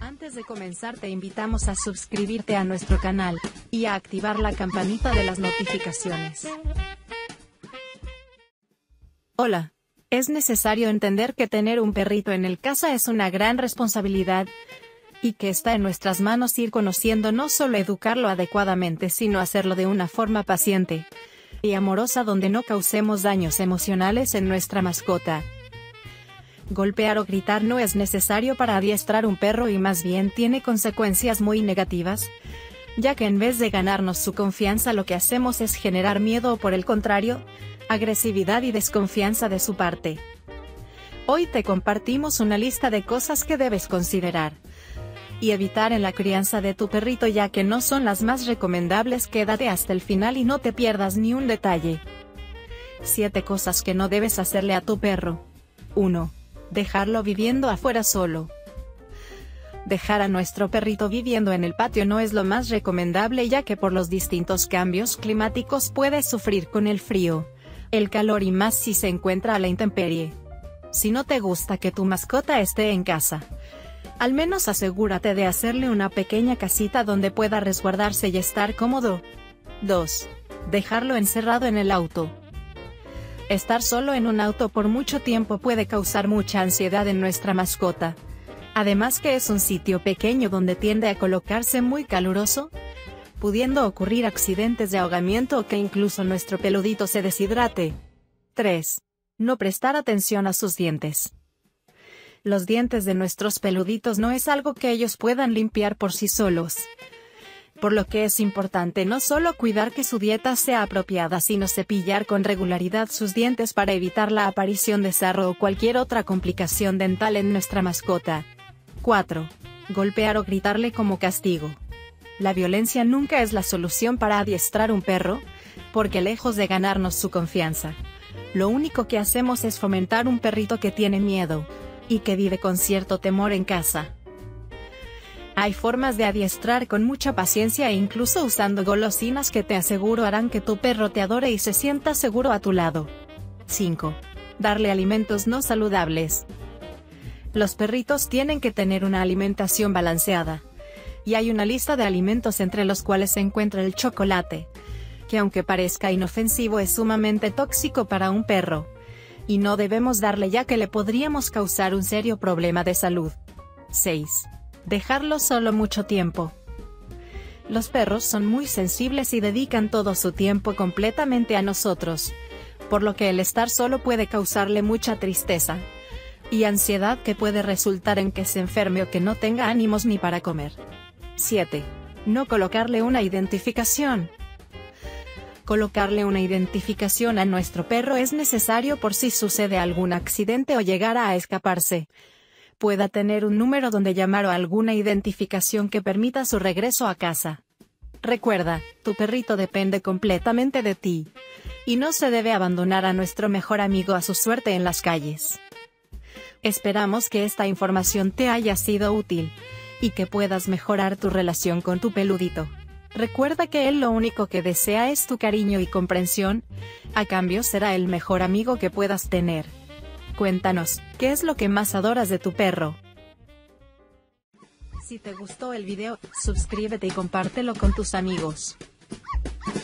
Antes de comenzar te invitamos a suscribirte a nuestro canal, y a activar la campanita de las notificaciones. Hola. Es necesario entender que tener un perrito en el casa es una gran responsabilidad, y que está en nuestras manos ir conociendo no solo educarlo adecuadamente sino hacerlo de una forma paciente y amorosa donde no causemos daños emocionales en nuestra mascota. Golpear o gritar no es necesario para adiestrar un perro y más bien tiene consecuencias muy negativas, ya que en vez de ganarnos su confianza lo que hacemos es generar miedo o por el contrario, agresividad y desconfianza de su parte. Hoy te compartimos una lista de cosas que debes considerar y evitar en la crianza de tu perrito, ya que no son las más recomendables. Quédate hasta el final y no te pierdas ni un detalle. 7 cosas que no debes hacerle a tu perro. 1. Dejarlo viviendo afuera solo. Dejar a nuestro perrito viviendo en el patio no es lo más recomendable, ya que por los distintos cambios climáticos puede sufrir con el frío, el calor y más si se encuentra a la intemperie. Si no te gusta que tu mascota esté en casa, al menos asegúrate de hacerle una pequeña casita donde pueda resguardarse y estar cómodo. 2. Dejarlo encerrado en el auto. Estar solo en un auto por mucho tiempo puede causar mucha ansiedad en nuestra mascota. Además que es un sitio pequeño donde tiende a colocarse muy caluroso, pudiendo ocurrir accidentes de ahogamiento o que incluso nuestro peludito se deshidrate. 3. No prestar atención a sus dientes. Los dientes de nuestros peluditos no es algo que ellos puedan limpiar por sí solos, por lo que es importante no solo cuidar que su dieta sea apropiada sino cepillar con regularidad sus dientes para evitar la aparición de sarro o cualquier otra complicación dental en nuestra mascota. 4. Golpear o gritarle como castigo. La violencia nunca es la solución para adiestrar un perro, porque lejos de ganarnos su confianza, lo único que hacemos es fomentar un perrito que tiene miedo, y que vive con cierto temor en casa. Hay formas de adiestrar con mucha paciencia e incluso usando golosinas que te aseguro harán que tu perro te adore y se sienta seguro a tu lado. 5. Darle alimentos no saludables. Los perritos tienen que tener una alimentación balanceada, y hay una lista de alimentos entre los cuales se encuentra el chocolate, que aunque parezca inofensivo es sumamente tóxico para un perro, y no debemos darle ya que le podríamos causar un serio problema de salud. 6. Dejarlo solo mucho tiempo. Los perros son muy sensibles y dedican todo su tiempo completamente a nosotros, por lo que el estar solo puede causarle mucha tristeza y ansiedad que puede resultar en que se enferme o que no tenga ánimos ni para comer. 7. No colocarle una identificación. Colocarle una identificación a nuestro perro es necesario por si sucede algún accidente o llegara a escaparse, pueda tener un número donde llamar o alguna identificación que permita su regreso a casa. Recuerda, tu perrito depende completamente de ti, y no se debe abandonar a nuestro mejor amigo a su suerte en las calles. Esperamos que esta información te haya sido útil, y que puedas mejorar tu relación con tu peludito. Recuerda que él lo único que desea es tu cariño y comprensión, a cambio será el mejor amigo que puedas tener. Cuéntanos, ¿qué es lo que más adoras de tu perro? Si te gustó el video, suscríbete y compártelo con tus amigos.